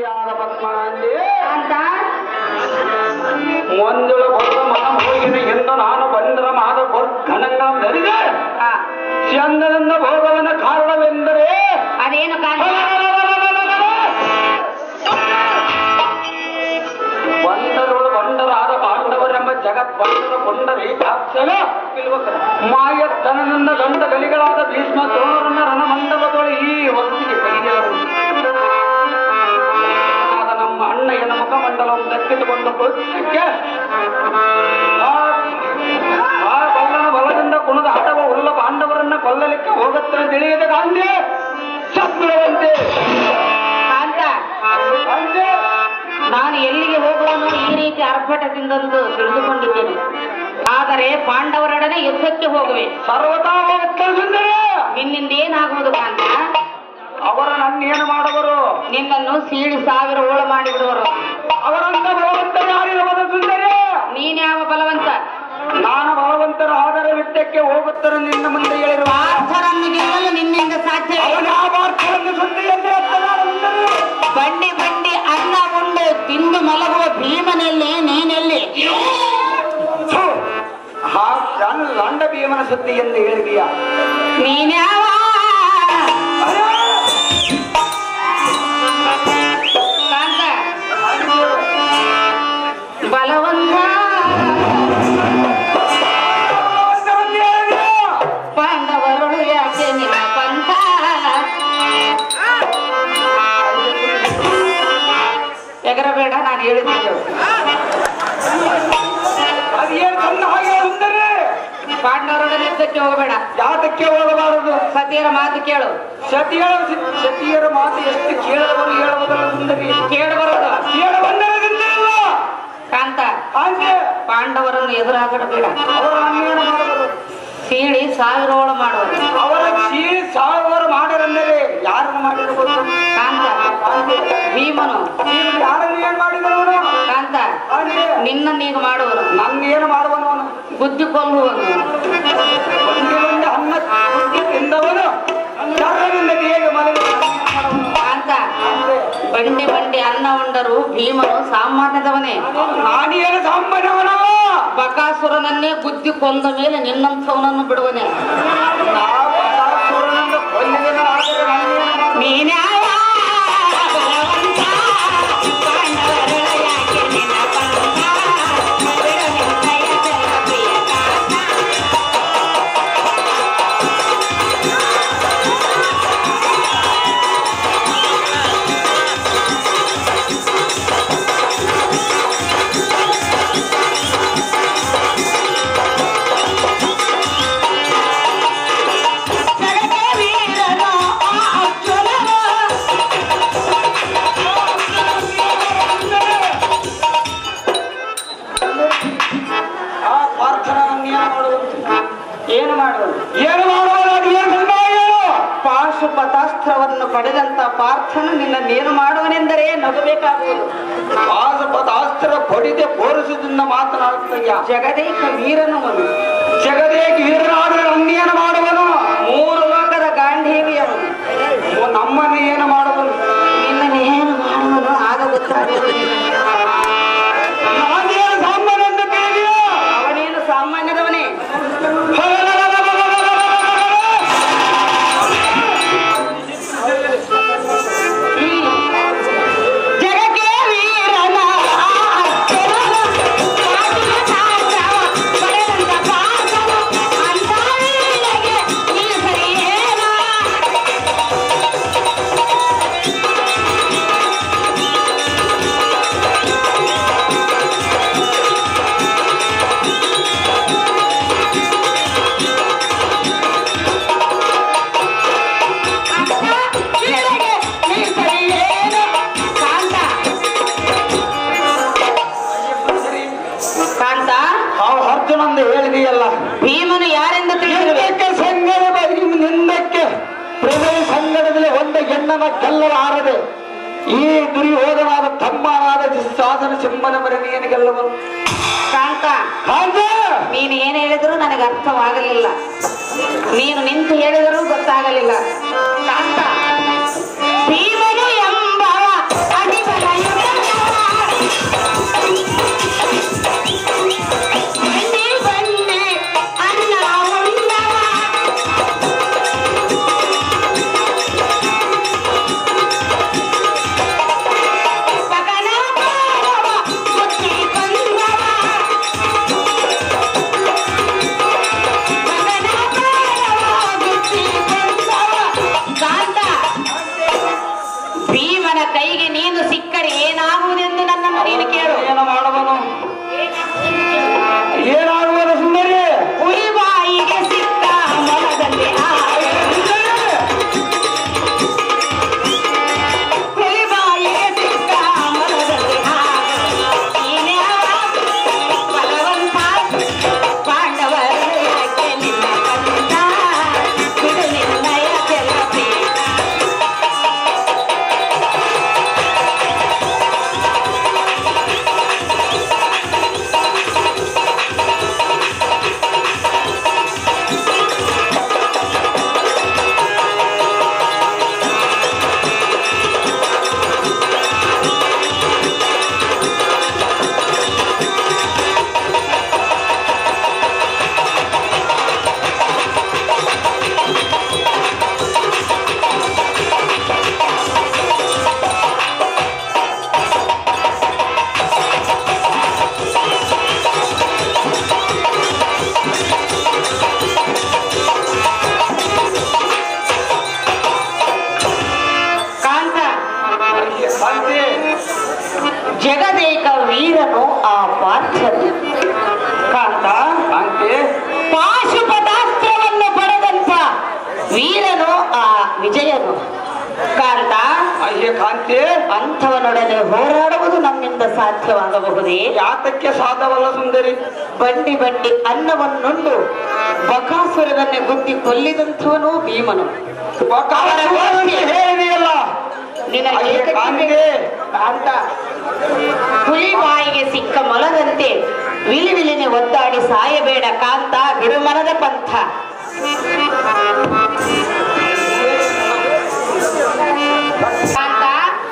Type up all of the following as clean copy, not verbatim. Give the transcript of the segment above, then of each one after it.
ಸುಂದರಿಯಾದ ಪದ್ಮಾಂಗಿ ಅಂತ ಮಂಜುಳ ಬರುವ ಮನ ಹೋಗಿನ ಎಂದು ನಾನು ಬಂದರ ಮಾದ ಘನಂಗ ಧರಿದೆ ಚಂದನಂದ ಭೋಗವನ ಕಾರಣವೆಂದರೆ ಅದೇನು ಕಾರಣ? ಬಂದರುಳು ಬಂಡರಾದ ಪಾಂಡವರೆಂಬ ಜಗತ್ ಬಂಡರ ಕೊಂಡರೀಕಾಕ್ಷಲ ಮಾಯತ್ತನನಿಂದ ಗಂಡ ಗಲಿಗಳಾದ ಭೀಷ್ಮ ದ್ರೋಣರನ್ನ ರಣಮಂಡಲದೊಳೆ ಈ ಹೊತ್ತಿಗೆ ಕೈಗೆಲ್ಲರು ನಮ್ಮ ಅಣ್ಣಯ್ಯನ ಮುಖಮಂಡಲವನ್ನು ದಕ್ಕಿಸಿಕೊಂಡು ಪುಸ್ತಕ್ಕೆ ಆ ಬಲ್ಲನ ಬಲದಿಂದ ಕುಣದ ಆಟವ ಉಲ್ಲ ಪಾಂಡವರನ್ನ ಕೊಲ್ಲಲಿಕ್ಕೆ ಹೋಗುತ್ತದೆ ತಿಳಿಯದ ಗಾಂಧಿ ಶತ್ರುವಂತೆ ನಾನು ಎಲ್ಲಿಗೆ ಹೋಗುವನು ಈ ರೀತಿ ಆರ್ಭಟದಿಂದಂದು ತಿಳಿದುಕೊಂಡಿದ್ದೇನೆ. ಆದರೆ ಪಾಂಡವರೊಡನೆ ಯುದ್ಧಕ್ಕೆ ಹೋಗುವೆ. ಸರ್ವತಾ ಹೋಗುತ್ತದೆ. ನಿನ್ನಿಂದ ಏನಾಗುವುದು ಕಾಂತ? ಅವರ ನನ್ನೇನು ಮಾಡುವರು? ನಿನ್ನನ್ನು ಸೀಳಿ ಸಾವಿರ ಓಳ ಮಾಡಿಬಿಡುವರು. ಅವರಂತ ಬಲವಂತ ಯಾರಿರಬಹುದು ಸುಂದರಿ? ನೀನ್ಯಾವ ಬಲವಂತ? ನಾನು ಬಲವಂತರು ಆದರೆ ಯುದ್ಧಕ್ಕೆ ಹೋಗುತ್ತಾರೆ ನಿನ್ನ ಮುಂದೆ ಹೇಳಿರುವ ಪಾರ್ಥರನ್ನು ಗೆಲ್ಲಲು ನಿನ್ನಿಂದ ಸಾಧ್ಯ. ಬಂಡಿ ಬಂಡಿ ಅನ್ನ ಉಂಡು ತಿಂದು ಮಲಗುವ ಭೀಮನಲ್ಲಿ ನೀನೆಲ್ಲಿ? ಲಂಡ ಭೀಮನ ಸುದ್ದಿ ಎಂದು ಹೇಳಿದೀಯ. ನೀನ್ಯಾವ ಕಾಂತ? ಬಲವಂತ ಪಾಂಡವರುಳು ಯಾಕೆ ನಿನ್ನ ಪಂಥ? ಎಗರಬೇಡ, ನಾನು ಹೇಳಿದ್ದೇನೆ. ಪಾಂಡವರೊಡನೆ ಯುದ್ಧಕ್ಕೆ ಹೋಗಬೇಡ. ಯಾತಕ್ಕೆ ಹೋಗಬಾರದು? ಸತಿಯರ ಮಾತು ಕೇಳು. ಸತಿಯರ ಮಾತು ಎಷ್ಟು ಕೇಳಬಹುದು ಹೇಳುವುದಲ್ಲ ಸುಂದರಿ. ಕೇಳಬಾರದು. ಕೇಳಬಂದಿಲ್ಲ ಕಾಂತ, ಹಾಗೆ ಪಾಂಡವರನ್ನು ಎದುರಾಗಬೇಡ. ಅವರ ಅನ್ಯಾಯ ಮಾಡಬಹುದು. ಸೀಳಿ ಸಾವಿರ ಓಳ ಮಾಡುವರು. ಅವರ ಸೀಳಿ ಸಾವಿರ ಮಾಡಿರಂದರೆ ಯಾರನ್ನು ಮಾಡಿರಬಹುದು? ಕಾಂತ, ಭೀಮನು ಯಾರನ್ನು ಏನ್ ಮಾಡಿದವನು? ಕಾಂತ, ನಿನ್ನನ್ನೀಗ ಮಾಡುವರು. ನನ್ನೇನು ಮಾಡುವನು? ಬುದ್ಧಿ ಕೊಲ್ಲುವನು. ಒಂದು ಅನ್ನ ಬುದ್ಧಿ ತಿಂದವನು ಯಾರನಿಂದ ಹೇಗೆ ಮನೆಗೆ ಕಾಂತ, ಬಂಡಿ ಬಂಡಿ ಅನ್ನ ಉಂಡರು ಭೀಮನು ಸಾಮಾನ್ಯದವನೇ. ನಾನೇನು ಸಾಮಾನ್ಯವನ? ಬಕಾಸುರನನ್ನೇ ಬುದ್ಧಿ ಕೊಂದ ಮೇಲೆ ನಿನ್ನಂಥವನನ್ನು ಬಿಡುವನೆ. ನೀನ್ಯಾವ ಏನು ಮಾಡುವುದು? ಏನು ಮಾಡುವುದು? ಪಾಶುಪತಾಸ್ತ್ರವನ್ನು ಪಡೆದಂತ ಪಾರ್ಥನು ನಿನ್ನನ್ನೇನು ಮಾಡುವನೆಂದರೆ ನಗಬೇಕಾಗುವುದು. ಪಾಶುಪತಾಸ್ತ್ರ ಪಡೆದೆ ಬೋರಿಸುವುದನ್ನ ಮಾತನಾಡುತ್ತಯ್ಯ. ಜಗದೇಕ ವೀರನವನು. ಜಗದೇಕ ವೀರನಾದರೆ ನನ್ನೇನು ಮಾಡುವನು? ಮೂರು ಲೋಕದ ಗಾಂಧೀವಿಯವನು. ನಮ್ಮನ್ನು ಏನು ಮಾಡುವನು? ನಿನ್ನನ್ನೇನು ಮಾಡುವನು ಆಗ ಗೊತ್ತಾಗುವುದು. ನಾನೇನು ಸಾಮಾನ್ಯ ಅಂತ ಕೇಳಿದೆಯಾ? ಅವನೇನು ಸಾಮಾನ್ಯದವನೇ. ಅರ್ಜುನಂದು ಹೇಳಿದೆಯಲ್ಲ, ಭೀಮನು ಯಾರೆಂದು ತಿಳಿಯಬೇಕು. ಸಂಗಡ ನಿಂದಕ್ಕೆ ಪ್ರಭು ಸಂಗಡದಲ್ಲಿ ಒಂದು ಹೆಣ್ಣನ ಗೆಲ್ಲಲಾರದೆ ಈ ದುರ್ಯೋಧನಾದ ತಮ್ಮನಾದ ದುಶ್ಯಾಸನ ಸಿಂಹನ ಮರಣಿಯನ್ನು ಗೆಲ್ಲವನು. ಕಾಂತ, ನೀನು ಏನು ಹೇಳಿದರೂ ನನಗೆ ಅರ್ಥವಾಗಲಿಲ್ಲ. ನೀನು ನಿಂತು ಹೇಳಿದರೂ ಗೊತ್ತಾಗಲಿಲ್ಲ. ಕಾಂತ, ಭೀಮನು ಎಂಬ ಅಡಿಬಲ ಪಾಂಡವನ ಕೈಗೆ ನೀನು ಸಿಕ್ಕರೆ ಏನಾಗುವುದೆಂದು ನನ್ನನ್ನು ನೀನು ಕೇಳು. ಏನು ಮಾಡುವನು? ಏನಾಗುವುದು ಸುಂದರಿ? ಹುಲಿಬಾಯಿಗೆ ಸಿಕ್ಕ ಮೊಲದಲ್ಲಿ ಹುಲಿಬಾಯಿಗೆ ಸಿಕ್ಕ ಮೊಲದಲ್ಲಿ ಬಲವಂತ ಪಾಂಡವರು ಯಾಕೆ ನಿನ್ನ ಬಂದ ಬಿಡು ನಿನ್ನಯ ಕೆಲಪಿ. ಜಗದೇಕ ವೀರನು ಆ ಪಾರ್ಥನು. ಕಾಂತ, ಪಾಶುಪತಾಸ್ತ್ರವನ್ನು ಪಡೆದಂತ ವೀರನು ಆ ವಿಜಯನು. ಕಾಂತ, ಕಾಂತಿ, ಅಂಥವನೊಡನೆ ಹೋರಾಡುವುದು ನಮ್ಮಿಂದ ಸಾಧ್ಯವಾಗಬಹುದೇ? ಯಾತಕ್ಕೆ ಸಾಧ್ಯವಲ್ಲ ಸುಂದರಿ? ಬಂಡಿ ಬಂಡಿ ಅನ್ನವನ್ನುಂಡು ಬಕಾಸುರನನ್ನೇ ಗುದ್ದಿ ಕೊಲ್ಲಿದಂಥವನು ಭೀಮನು. ಹೇಳಿದೆಯಲ್ಲ ಕಾಂತ, ಹುಲಿ ಬಾಯಿಗೆ ಸಿಕ್ಕ ಮೊಲದಂತೆ ವಿಲಿವಿಲಿನೆ ಒದ್ದಾಡಿ ಸಾಯಬೇಡ ಕಾಂತ, ಬಿರುಮನದ ಪಂಥ. ಕಾಂತ,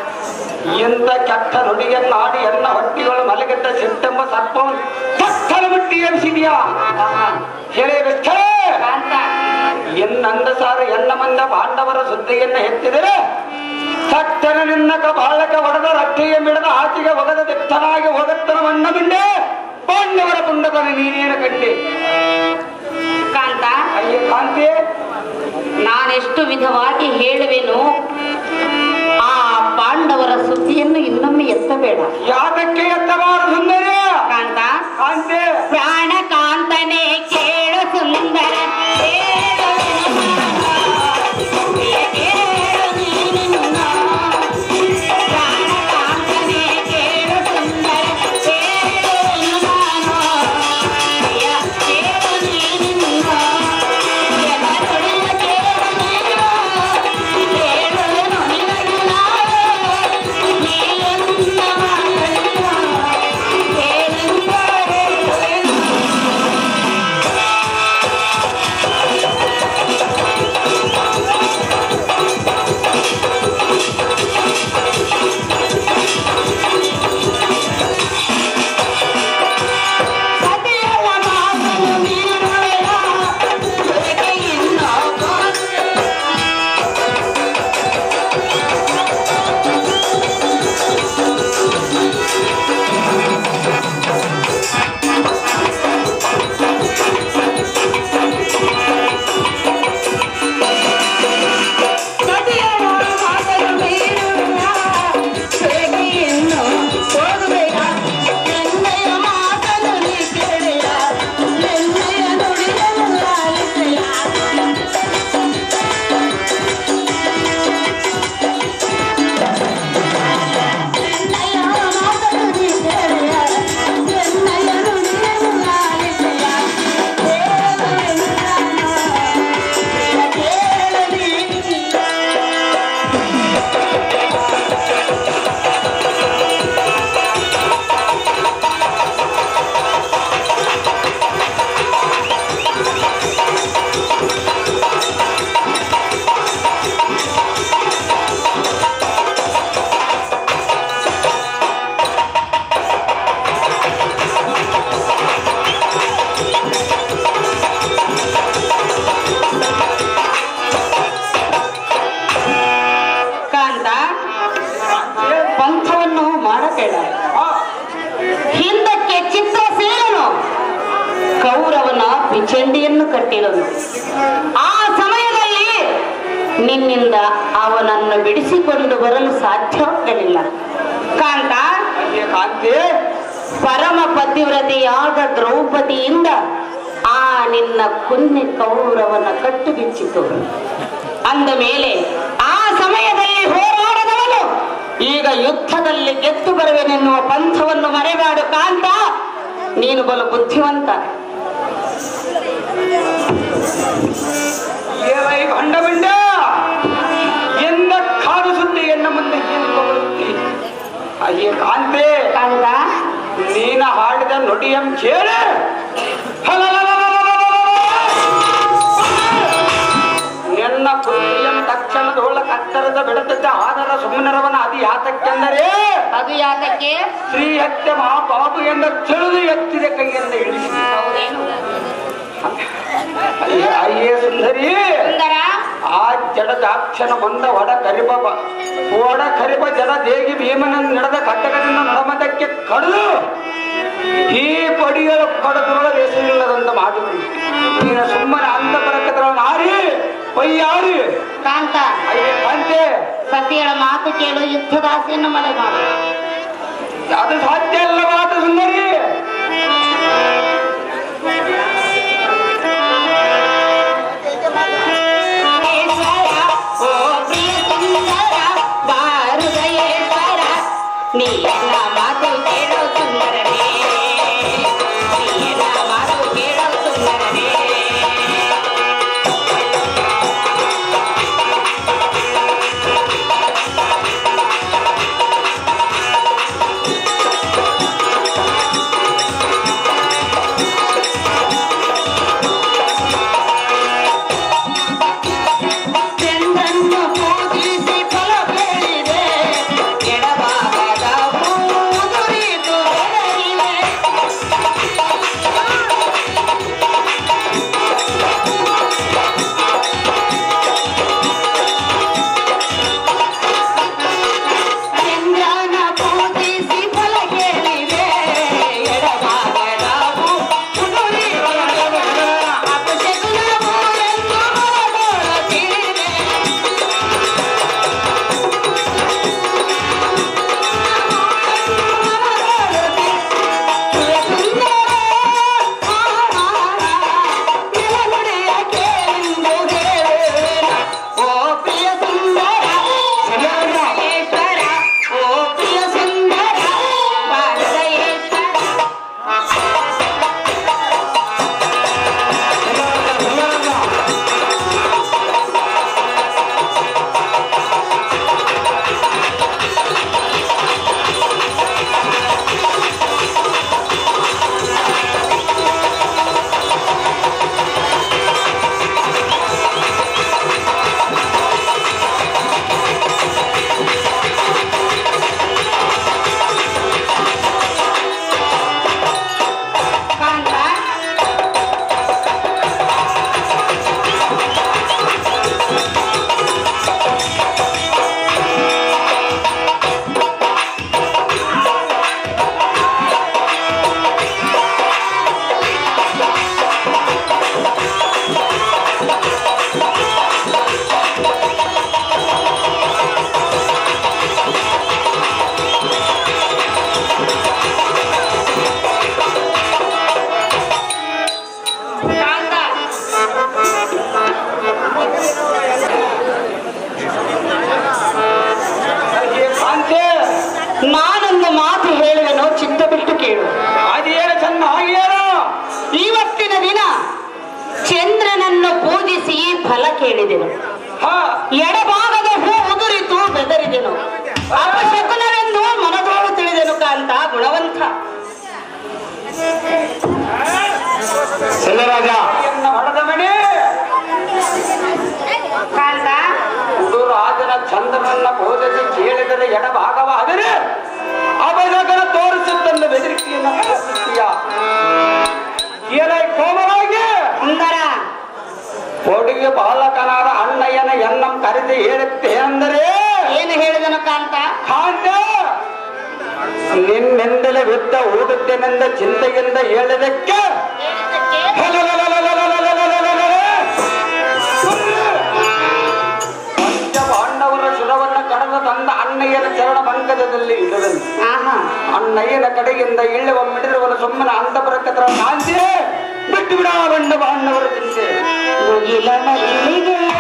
ಎಂತ ಕೆಟ್ಟ ನುಡಿಯನ್ನಾಡಿ ಎನ್ನ ಹೊಟ್ಟಿಗಳು ಮಲಗಿದ್ದ ಸಿಟ್ಟೆಂಬ ಸರ್ಪವನ್ನು ತಕ್ಕಲ ಬಿಟ್ಟಿ ಎನಿಸಿದ್ಯಾ? ಹೇಳಿ ಕಾಂತ, ಎನ್ನಂದ ಸಾರ ಎನ್ನ ಮಂದ ಪಾಂಡವರ ಸುದ್ದಿಯನ್ನ ಎತ್ತಿದರೆ ಸತ್ತನ ನಿನ್ನಕ ಬಾಳಕ ಹೊಡೆದ ರಟ್ಟೆಯ ಮಿಡದ ಆಚೆಗೆ ಒಗದ ದಿಟ್ಟನಾಗಿ ಹೋಗತ್ತನ ಮಣ್ಣ ಬಿಂಡೆ ಪಾಂಡವರ ಪುಂಡಕನ ನೀನೇನ ಕಂಡೆ? ಕಾಂತ, ಅಯ್ಯ ಕಾಂತಿ, ನಾನೆಷ್ಟು ವಿಧವಾಗಿ ಹೇಳುವೆನು, ಆ ಪಾಂಡವರ ಸುದ್ದಿಯನ್ನು ಇನ್ನೊಮ್ಮೆ ಎತ್ತಬೇಡ. ಯಾತಕ್ಕೆ ಎತ್ತಬಾರದು ಸುಂದರಿ? ಕಾಂತ, ಕಾಂತಿ, ಪ್ರಾಣ ಕಾಂತನೇ ಕೇಳು ಸುಂದರ, ಕೌರವನ ಪಿಚಂಡಿಯನ್ನು ಕಟ್ಟಿದನು. ಆ ಸಮಯದಲ್ಲಿ ನಿನ್ನಿಂದ ಅವನನ್ನು ಬಿಡಿಸಿಕೊಂಡು ಬರಲು ಸಾಧ್ಯವಾಗಲಿಲ್ಲ ಕಾಂತ. ಕಾಂತಿ, ಪರಮ ಪತಿವ್ರತೆಯಾದ ದ್ರೌಪದಿಯಿಂದ ಆ ನಿನ್ನ ಕುನ್ನೆ ಕೌರವನ ಕಟ್ಟು ಬಿಚ್ಚಿತು. ಅಂದ ಮೇಲೆ ಆ ಸಮಯದಲ್ಲಿ ಹೋರಾಡದವನು ಈಗ ಯುದ್ಧದಲ್ಲಿ ಗೆದ್ದು ಬರುವೆನೆನ್ನುವ ಪಂಥವನ್ನು ಮರೆಮಾಡು ಕಾಂತ. ನೀನು ಬಲು ಬುದ್ಧಿವಂತ. ಭಂಡ ಬಂಡ ಎಂದ ಕಾದು ಸುದ್ದಿಯನ್ನು ಮುಂದೆ ಹೇಳಿಕೊಳ್ಳುತ್ತಿ. ಅಯ್ಯೇ ಕಾಂತೆ, ಕಾಂತ, ನೀನ ಹಾಡಿದ ನುಡಿಯಂ ಕೇಳ. ನಿನ್ನ ಕೃತಿಯಂ ತಕ್ಷಣದೊಳ ಕತ್ತರದ ಬಿಡತಕ್ಕ ಆದರ ಸುಮ್ಮನರವನ ಅದು ಯಾತಕ್ಕೆಂದರೆ ಅದು ಯಾತಕ್ಕೆ? ಶ್ರೀ ಹತ್ಯೆ ಮಹಾಪಾಪು ಎಂದ ತಿಳಿದು ಎತ್ತಿದ ಕೈಯಿಂದ ಇಳಿಸಿ. ಅಯ್ಯೇ ಸುಂದರಿ, ಆ ಜಡದಾಕ್ಷನ ಬಂದ ಒಡ ಕರಿಬ ಜಡ ದೇಗಿ ಭೀಮನ ನಡೆದ ಕಟ್ಟಕದಿಂದ ನಡಮದಕ್ಕೆ ಕಡಿದು ಈ ಪಡಿಯಲು ಕಡದೊಳಗೆ ಹೆಸರಿಲ್ಲದಂತ ಮಾಡಿದ್ರು. ನೀನು ಸುಮ್ಮನೆ ಅಂತ ಬರಕತ್ರವನ್ನ ಆರಿ ಪೈಯಾರಿ. ಕಾಂತ, ಅಯ್ಯೇ ಕಾಂತೆ, ಸತಿಯಳ ಮಾತು ಕೇಳು, ಯುದ್ಧದಾಸೆಯನ್ನು ಮನೆ ಮಾಡು. ಅದು ಸಾಧ್ಯ ಅಲ್ಲ ಮಾತು ಸುಂದರಿ. ನೀನ ಮಾತು ಕೇಳೋ ಸುಂದರನೇ, ನೀನ ಮಾತು ಕೇಳೋ ಸುಂದರನೇ. ನಾನೊಂದು ಮಾತು ಹೇಳುವೆನೋ, ಚಿತ್ತ ಬಿಟ್ಟು ಕೇಳು. ಅದೇನು ಚೆನ್ನ ಹಾಗೇನು? ಇವತ್ತಿನ ದಿನ ಚಂದ್ರನನ್ನು ಪೂಜಿಸಿ ಫಲ ಕೇಳಿದೆನು. ಎಡಭಾಗದ ಹೂ ಉದುರಿತು, ಬೆದರಿದೆನು. ಅಪಶಕುನವೆಂದು ಮನದೋಳು ತಿಳಿದೆನು ಕಾಂತ, ಗುಣವಂತ. ರಾಜ ಹೊಡೆದ ಮನೆ ಕಾಂತ, ರಾಜನ ಚಂದ್ರನನ್ನ ಬೋಧಿಸಿ ಕೇಳಿದರೆ ಎಡಭಾಗವಾದರೆ ಅಪಶಕನ ತೋರಿಸುತ್ತಂದು ಬೆದರಿಕೆಯನ್ನು ಕೋಮರಾಗಿ ಸುಂದರ ಕೊಡುಗೆ ಬಾಲಕನಾದ ಅಣ್ಣಯ್ಯನ ಎನ್ನಂ ಕರೆದು ಹೇಳುತ್ತೆ ಅಂದರೆ ಏನು ಹೇಳಿದನು ಕಾಂತ? ಕಾಂತ, ನಿನ್ನೆಂದಲೇ ವಿದ್ದ ಓದುತ್ತೇನೆಂದ ಚಿಂತೆಯಿಂದ ಹೇಳಿದಕ್ಕೆ ತಂದ ಅಣ್ಣಯ್ಯನ ಚರಣ ಪಂಕಜದಲ್ಲಿ ಇಡದನು. ಆಹಾ ಅಣ್ಣಯ್ಯನ ಕಡೆಯಿಂದ ಇಳ್ಳುವ ಮಿಡಿರುವನು ಸುಮ್ಮನೆ ಅಂತಪುರಕ್ಕತ್ರ ಕಾಂತಿ ಬಿಟ್ಟು ಬಿಡ ಬಣ್ಣ ಬಾಂಡವರ ಚಿಂತೆ ಮುಗಿಲ ಮಲ್ಲಿಗೆ